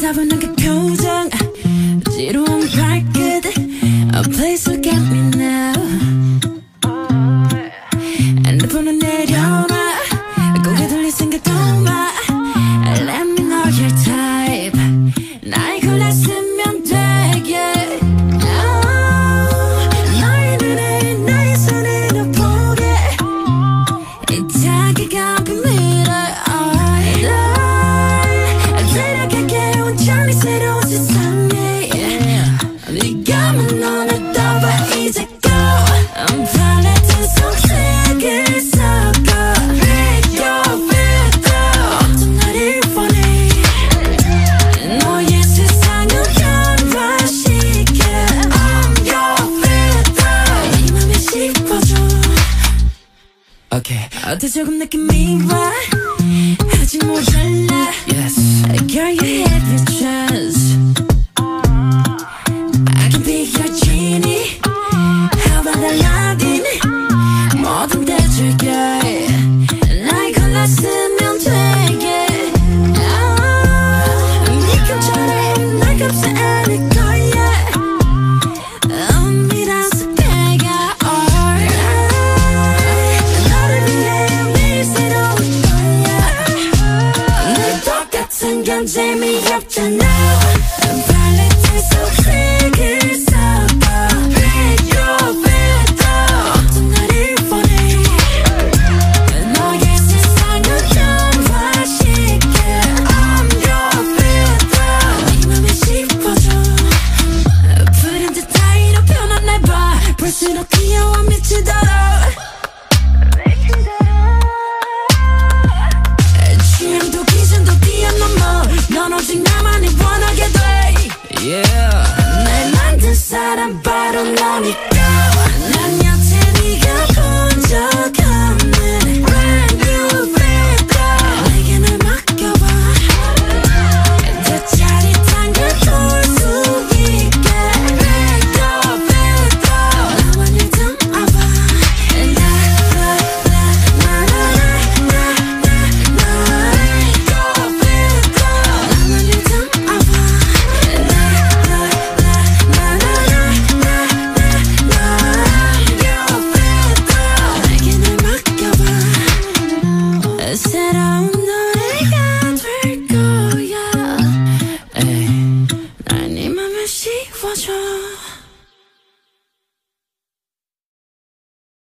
차분한 그 표정 지루한 발끝 Please look at me now 핸드폰은 내려놔 고개 돌릴 생각도 마 Let me know your type 날 골랐으면 돼 yeah. 너의 눈에 나의 손으로 보게 이 자기가 완전히 새로운 세상에 네가 넌을 떠봐 이제 go I'm planet의 속색을 섞어 Pick your filter 어떤 나를 원해 너의 세상을 변화시켜 I'm your filter 이 맘에 씹어줘 Okay 어때 조금 느낌이 와 아직 모자라 Yes Girl you have your chance I can be your genie How about I love you